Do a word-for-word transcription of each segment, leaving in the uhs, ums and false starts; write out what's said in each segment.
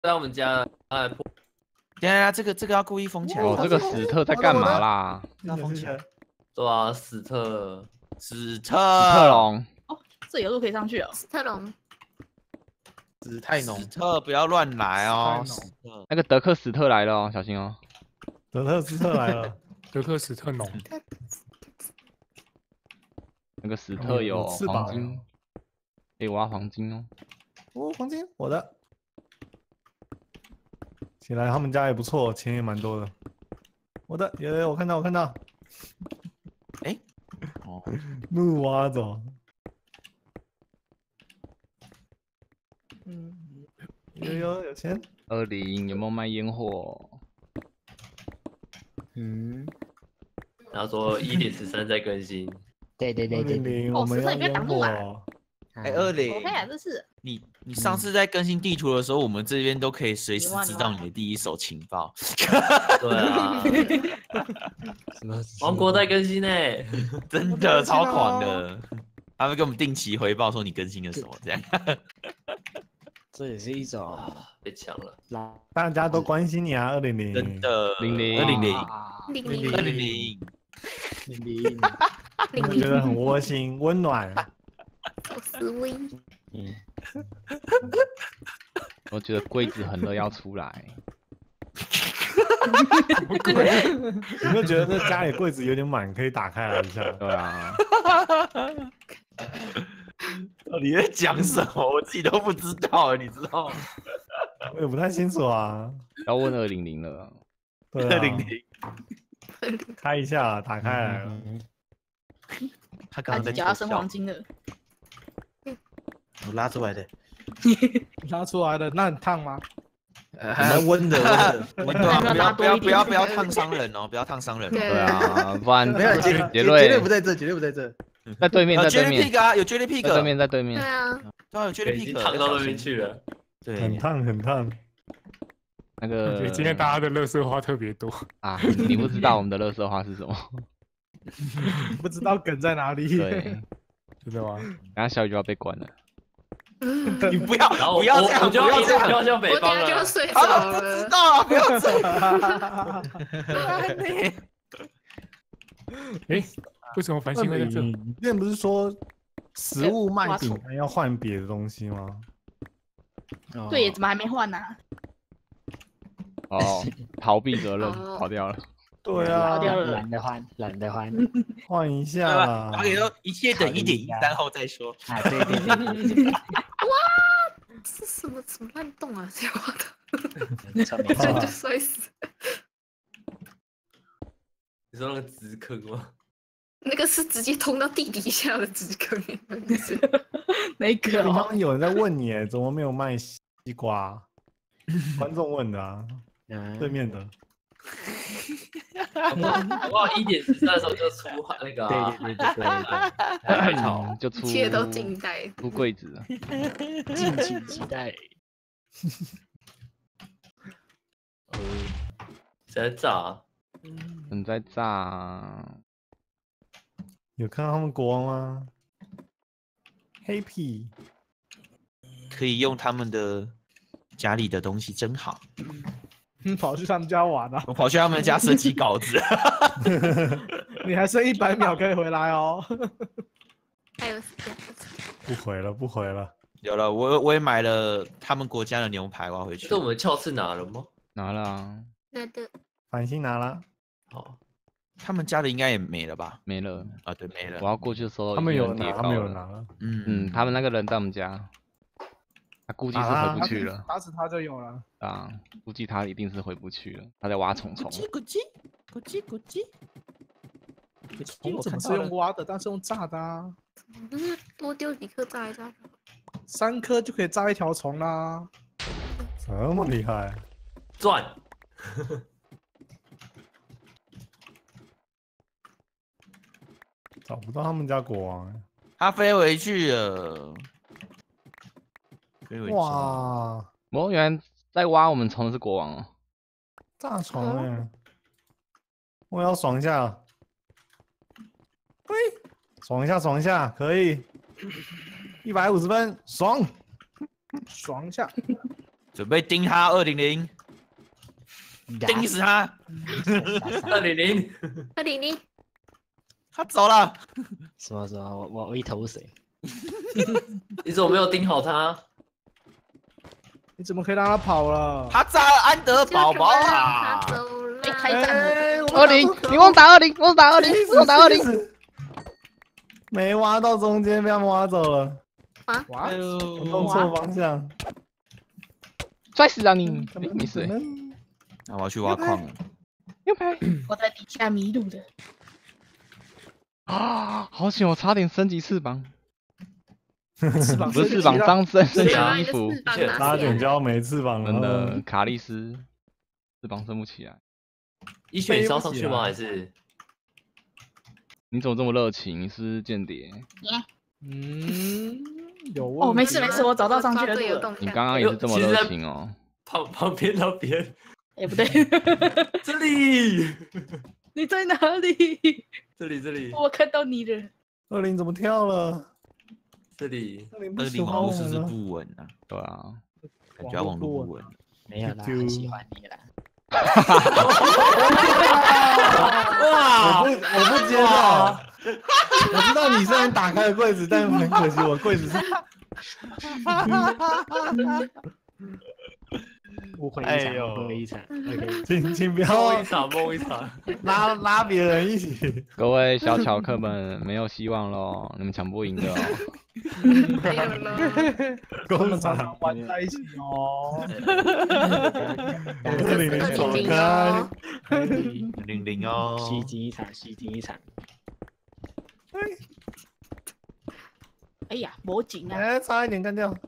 在我们家哎破。 等一下，这个这个要故意封起来。 哦，这个史特在干嘛啦？ 要封起来。 对啊，史特， 史特， 史特龙。 哦，这有路可以上去哦。 史特龙， 史泰农， 史特不要乱来哦。 那个德克史特来了哦，小心哦。 德克斯特来了， 德克史特农。 那个史特有黄金，可以挖黄金哦。 哦，黄金，我的。起来，他们家也不错，钱也蛮多的。我的，有有，我看到，我看到。 哎，哦， 怒挖走。嗯，有有有钱。 二零有没有卖烟火？ 嗯， 然后说一点十三在更新。 对对对对对。 零，我们要烟火。 哎，二零， 我看啊，这是你你上次在更新地图的时候，我们这边都可以随时知道你的第一手情报。 对啊，王国在更新呢， 真的超狂的，他会给我们定期回报说你更新了什么，这样。 这也是一种被抢了， 大家都关心你啊，二零零， 真的， 零零二零零， 零零二零零， 零零， 我觉得很窝心温暖。 好思维。 嗯， 我觉得柜子很热要出来。 有没有觉得那家里柜子有点满，可以打开来一下？ 对啊。 到底在讲什么？我自己都不知道，你知道吗？ 我也不太清楚啊。 要问二零零了。 对啊， 二零零， 开一下，打开来了。 他刚刚在叫他生黄金了。 我拉出来的。 拉出来的那很烫吗？ 蛮温的，温的，温的，不要不要不要不要烫伤人哦，不要烫伤人。 对啊，不然没有杰杰瑞绝对不在这，绝对不在这。 在对面，在对 Jelly 面 Pig 啊，有 Jelly Pig， 在对面，在对面。 对啊， 对啊，有 Jelly 已经 Pig， 烫到那边去了。 对， 很烫很烫。 那个今天大家的垃圾话特别多啊，你不知道我们的垃圾话是什么？ 不知道梗在哪里。 对， 知道吗？ 然后小雨就要被关了。 你不要然后不要这样， 我就要不要这样， 要向北我等下就要方了。 睡着他都不知了。 道啊，不要这样。 哎，为什么繁星会在这？ 你之前不是说食物卖饼挖干要换别的东西吗？ 对，怎么还没换呢？ 哦，逃避责任， 哦跑掉了。 对啊， 掉了懒得换，懒得换。 换一下然啦。 后你说一切等一点一三后再说。 啊，对对对对这是什么什么乱动啊？这挖的， 对，错没错这就。摔死。 你说那个直坑吗？ 那个是直接通到地底下的直坑， 那个刚刚有人在问你，哎，怎么没有卖西瓜？观众问的啊，对面的。 哇，一点十三的时候就出那个啊， 对对对对对海草嗯，就出一切都静待。 出柜子了。 对，敬请期待。 呃，谁在炸？ 人在炸。 有看到他们国王吗？黑皮可以用他们的家里的东西真好。 跑去他们家玩啊！ 我跑去他们家设计稿子。 你还剩一百秒可以回来哦。 还有时间。 不回了，不回了。 有了，我我也买了他们国家的牛排，我要回去。 这我们鞘刺拿了吗？ 拿了啊， 那的繁星拿了， 好， 他们家的应该也没了吧？ 没了。 啊，对，没了我。要过去的时候， 他们有拿， 已经跌他们有高了。 拿了。 嗯嗯，他们那个人在我们家，他估计是回不去了打死他就有了。 啊，估计他一定是回不去了，他在挖虫虫。 咕叽咕叽咕叽。 虫怎么是用挖的，但是用炸的啊？ 不是多丢几颗炸一炸就好。 三颗就可以炸一条虫啦。 这么厉害？ 赚。 找不到他们家国王。 他飞回去了。飞回去。 哇， 哦，原来在挖我们虫的是国王哦。 炸虫哎！我要爽一下。嘿，爽一下，爽一下，可以。一百五十分，爽， 爽一下。 准备盯他二零零，盯死他！ 二零零， 二零零， 他走了。 什么什么？我我我一头水。 你怎么没有盯好他？ 你怎么可以让他跑了？ 他炸了安德宝宝他啊！ 走了。 被开战了。 二零，你忘打二零，我打二零，我打二零。 没挖到中间，被他们挖走了。 哇！ 弄错方向， 摔死啊你！没事。 那我要去挖矿了。 右拍。 我在底下迷路的。 啊，好险！我差点升级翅膀。 翅膀不是翅膀，上身升级把衣服。 差点就要没翅膀了。 真的，卡莉丝翅膀升不起来。 一选你是要上去吗？还是？ 你怎么这么热情？你是间谍？ 嗯，有问哦，没事没事，我找到上去的路了。 你刚刚也是这么热情哦。 旁旁边那边， 哎不对， 这里， 你在哪里？ 这里这里， 我看到你了。 二零怎么跳了？ 这里， 二零二零网络是不是不稳啊？ 对啊， 感觉网络不稳。 没有啦，很喜欢你啦。 哇！我不我不接受。我知道你虽然打开了柜子，但很可惜，我柜子是。 误会一场，误会一场。OK， 请请不要梦一场梦一场， 拉拉别人一起。 各位小巧客们，没有希望喽，你们抢不赢的哦。 没有了。 跟我们常常玩在一起哦。 二零零走开。 零零哦， 吸金一场，吸金一场。 哎呀，魔警啊！ 哎，差一点干掉。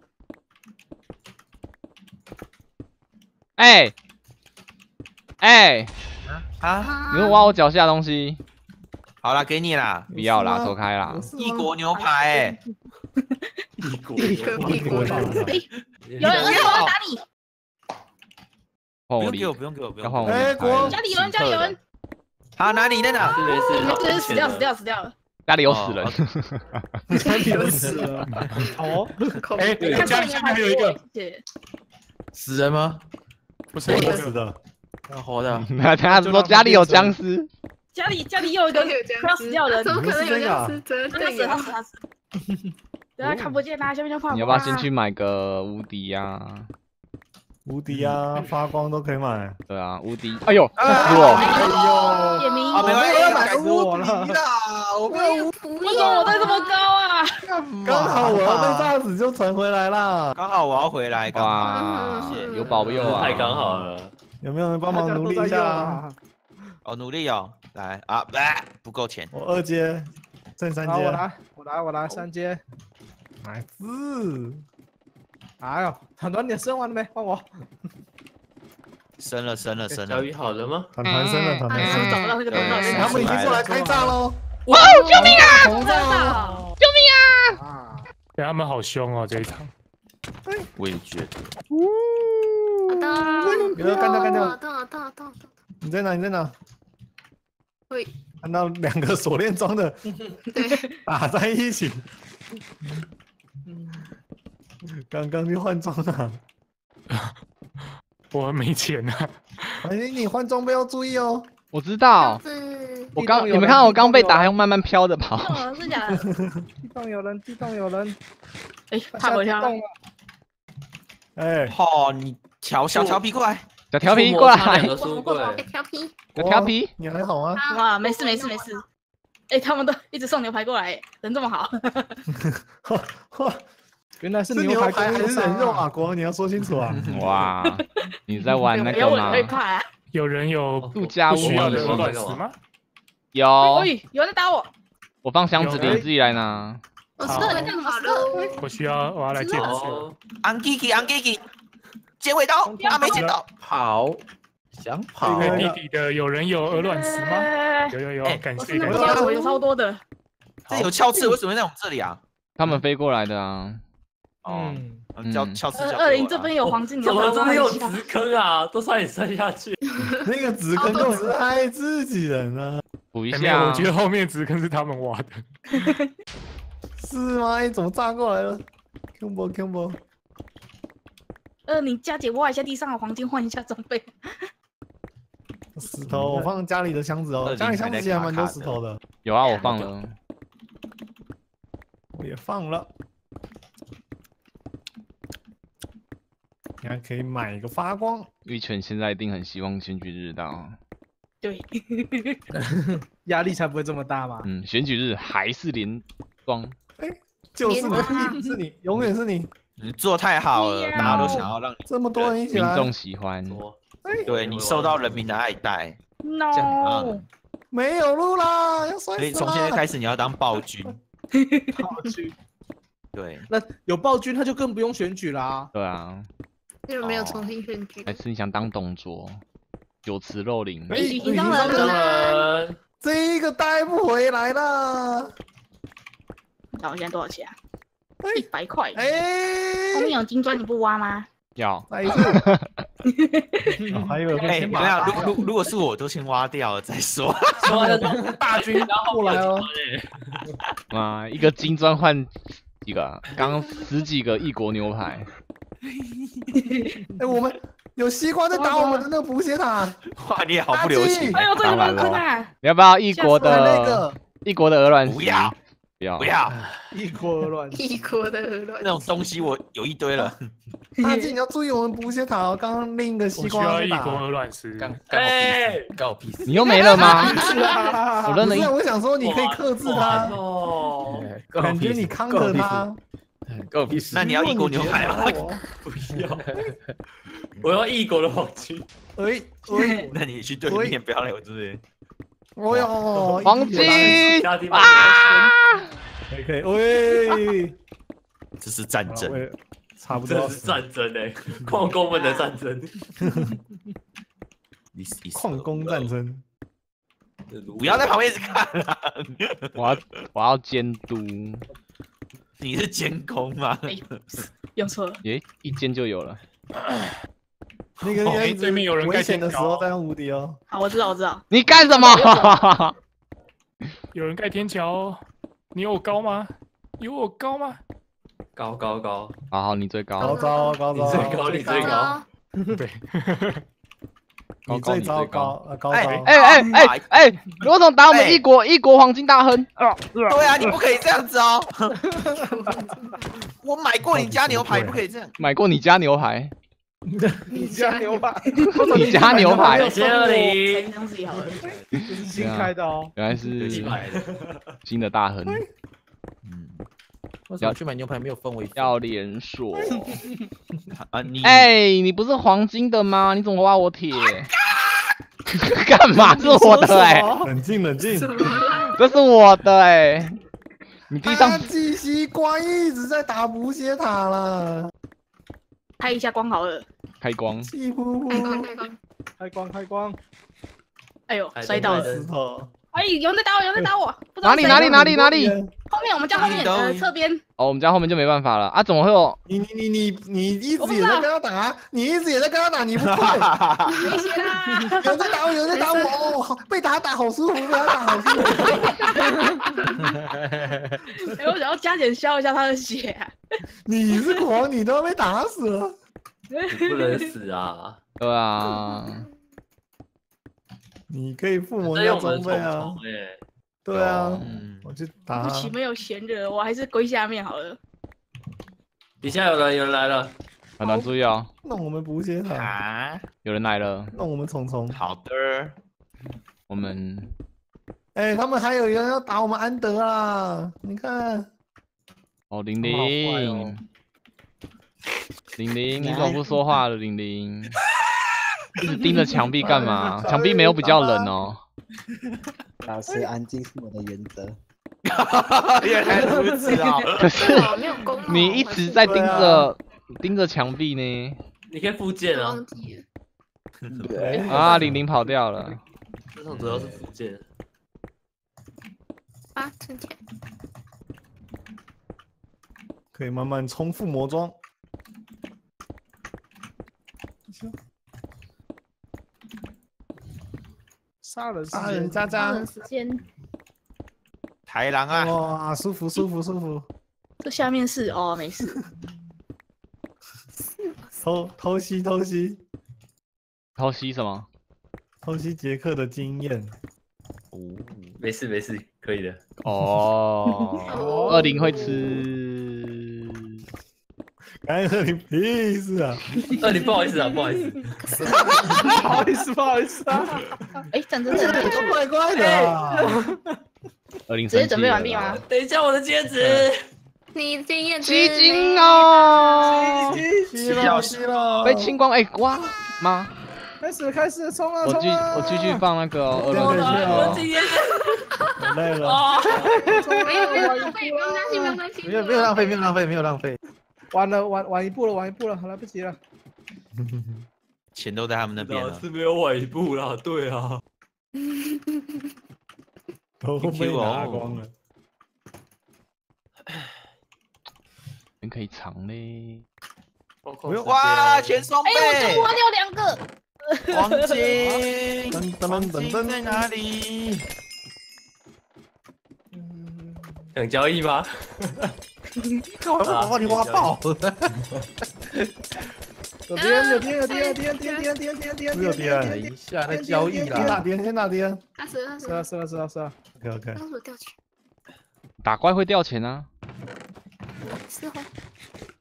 哎哎啊！ 你又挖我脚下东西？ 好啦，给你啦， 不要啦，走开啦！ 异国牛排，哎， 异国一个屁股的。 有人，有人打你！ 换我理不用给我，不用给我，不用。 要换我哎国理开。 家里有人，家里有人！ 好，哪里在哪？ 是没事， 这人死掉，死掉，死掉了！ 家里有死人。 家里有死了。哦， 哎，家里下面还有一个死人吗？ 不是我那个， 死的。 活的。 他他说家里有僵尸。 家里家里又有一个快要死掉的人， 怎么可能有僵尸？真他死他死他死！对啊，看不见啊，下面就放。 你要不要先去买个无敌呀？ 无敌啊，发光都可以买。 对啊，无敌！哎呦，吓死我！ 哎呦， 点名， 啊，没关系， 要改死我了啦，我没有， 为什么我在这么高啊？ 刚好我要被炸死就传回来啦。 刚好我要回来，刚好。 哇，有保佑啊！ 太刚好了。 有没有人帮忙努力一下啊？ 哦，努力哦，来啊，不够钱。 我二阶，正三好，我阶。 来，我来，我来，三阶。 来自。 哎呦，很多你升完了没？换我。 升了，升了，升了。 小雨好了吗？ 团团升了，团团升了。 找不到那个东西。 他们已经过来开炸喽！ 哇！救命啊！ 红炸！ 救命啊！ 啊， 对他们好凶哦这一场。 我也觉得。 好的， 给他干掉，干掉！ 好的，好的，好的。 你在哪？你在哪？ 喂， 看到两个锁链装的打在一起。刚刚去换装啊！ 我没钱啊！ 哎，你换装备要注意哦。 我知道， 是我刚你们看到我刚被打，还用慢慢飘着跑。 哦，是假的。 地洞有人，地洞有人。 哎，怕回家了。 哎， 好，你调小调皮过来， 小调皮过来， 两个书柜， 哎，调皮。 小调皮， 你还好吗？ 哇，没事没事没事。哎，他们都一直送牛排过来，人这么好。 原来是是牛排排还是人肉啊？国，你要说清楚啊！ 哇，你在玩那不要问， 个吗会？怕啊。 有人有度假屋不需要的是鹅卵石吗？ 有， 喂，有人在打我。 我放箱子里，你自己来拿。 我是个人好了。 我需要，我要来借不是。 哦， 安 Kiki 安 Kiki，剪尾刀，啊没剪到， 跑，想跑这。个弟弟的有人有鹅卵石吗？ 哎有有有，感我谢感谢。 是那个我有超多的。 这有鞘刺，为什么会在我们这里啊？ 他们飞过来的啊。 哦， 嗯， 叫嗯鞘刺叫二二零这边有黄金，你要不要怎么真的有挖一下？ 直坑啊？都差点摔下去。 那个纸坑就是害自己人啊， 补一哎没有， 下我觉。得后面直坑是他们挖的。 是吗？哎，怎么炸过来了 ？Q 波 Q 波， 呃，你加姐挖一下地上的黄金，换一下装备。 石头，我放家里的箱子哦， 二家里箱子其实还蛮多零还在卡卡的石头的， 有啊，我放了。 我也放了。你还可以买一个发光， 玉泉现在一定很希望选举日到。 对， 压力才不会这么大嘛。 嗯，选举日还是连庄。 就是连啊你，是你，永远是你， 你做太好了， 喵大家都想要让你这么多人一起来， 民众喜欢。 说对你受到人民的爱戴， no， 这样很棒没有路啦，要摔死所以从现在了。 开始你要当暴君。 暴君， 对， 那有暴君他就更不用选举啦。 对啊， 因为没有重新选举。 还是你想当董卓，酒池肉林？ 哎你你当当然当了。 然， 这个带不回来了。 那我现在多少钱啊？ 哎一百块。后哎， 面有金砖，你不挖吗？ 要。 再一次，哦还有哎， 先没有， 把如如如果是我，都先挖掉了再说。 说的大军过来哦。 啊，一个金砖换几个啊？刚刚十几个异国牛排。 哎，我们有西瓜在打我们的那个补血塔， 哇，你也好不留情。 哎呦，这个当然蛮坑咯啊！ 你要不要异国我的那的个异国的鹅卵石？ 不要， 不要不要一锅乱。 异国的乱那种东西，我有一堆了。 大靖，你要注意我们补血塔哦。刚刚另一个我西需要异国瓜在打。 鹅卵石。 干干我屁哎事，干我屁事。 你又没了吗？ 我我认了一不是，我想说你可以克制他， 哦， 感觉你康克他。 干我屁事。 那你要异国牛排吗？ 不要，我要异国的黄金。 哎哎， 那你去对面，不要来我这边。 哦哟， 黄金家地方可以可以，喂， 这是战争。 喂，差不多要这是死了。 战争哎，矿工们的战争。 This is 矿工战争， 不要在旁边一直看了。 我要我要监督。 你是监工吗？ 哎，用错了。 耶，一监就有了。 那个哎样子对面有人盖危险的时天桥候再用无敌哦。 好，我知道，我知道。 你干什么？ 有人盖天桥哦，你有我高吗？有我高吗？ 高高高， 好好，你最高高， 招高招， 你最高，你最高。 对， 你最糟糕，呃高招。 哎哎哎哎哎，你为什么打我们异国异国黄金大亨？啊， 对啊，你不可以这样子哦。我买过你家牛排，不可以这样。 买过你家牛排， 你家牛排， 你家牛排谢谢才你， 这样子好了。 这是新开的哦。 原来一是百的。 新的大亨， 嗯， 为什么去买牛排没有分我一份？ 要连锁。 啊你哎，你不是黄金的吗？你怎么挖我铁？干嘛？是我的哎， 冷静冷静。 怎么了？ 这是我的哎。你地他上寄西瓜一直在打补血塔了， 开一下光好了。 开光， 气呼呼。 开光开光， 开光开光， 哎呦， 哎摔到了。 对石头。 哎，有人在打我，有人在打我。不知道谁哪里哪里哪里哪里？ 后面我们家后面呃侧边。 哦，我们家后面就没办法了啊！怎么会有？ 你你你你你一直也在跟他打，你一直也在跟他打，你不会。 没事啦。 有人在打我，有人在打我，哦，好被打打好舒服，被他打好舒服。 哎，我想要加减消一下他的血啊。 你是狂，你都要被打死了。 你不能死啊！ 对啊， 你可以附魔这掉用我们的虫装备啊虫。哎， 对啊， 嗯， 我去打他。 对不起，没有闲人，我还是归下面好了。 底下有人，有人来了。 很难注意哦。 弄我们补血塔， 啊， 有人来了， 弄我们虫虫。 好的。 我们哎，他们还有人要打我们安德啊！你看， 哦，玲他们好坏玲哦， 玲玲，你怎么不说话了？玲玲，一直盯着墙壁干嘛？墙壁没有比较冷哦。 老师安静是我的原则。 原来如此啊！ 可是好没有功哦。 你一直在盯着盯着墙壁呢。 你可以复健啊忘，记了。 对， 啊，玲玲跑掉了。 这种主要是复健。 啊，存钱。 可以慢慢重复魔装。 杀人杀人家渣渣， 时间， 豺狼啊！ 哇，舒服舒服舒服。 这下面是哦，没事。 偷偷袭偷袭偷袭什么？ 偷袭杰克的经验。 哦， 没事没事，可以的。 哦，二零会吃。 哎，二零屁事啊！ 二零不好意思啊，不好意思。 不好意思，不好意思啊。 哎，战争战争， 怪怪的啊。 二零直接准备完毕吗？ 等一下我的戒指。 你经验吸金哦， 吸了吸了， 被清光哎哇妈！ 开始开始冲啊我继冲啊！ 我继续放那个二这零样可以去哦。 我的经验。 我累了。 啊！ 没有没有浪费，不用担心，不用担心。 没有没有浪费，没有浪费，没有浪费。 完了晚晚一步了，晚一步了，来不及了。 钱都在他们那边了。 是没有晚一步啦，对啊。 都被拿光了。 人可以藏嘞。 哇，钱双倍！ 哎，我挖掉两个。 黄金， 噔噔黄噔噔金在哪里？ 想交易吗？ 我我把你挖爆！ 有颠有颠有颠有颠颠颠颠颠颠没有颠等一下，那交易先打啦。 颠，先打颠。 二十二十， 是啊是啊是啊是啊。 OK OK。 当时掉钱， 打怪会掉钱啊。 是哦。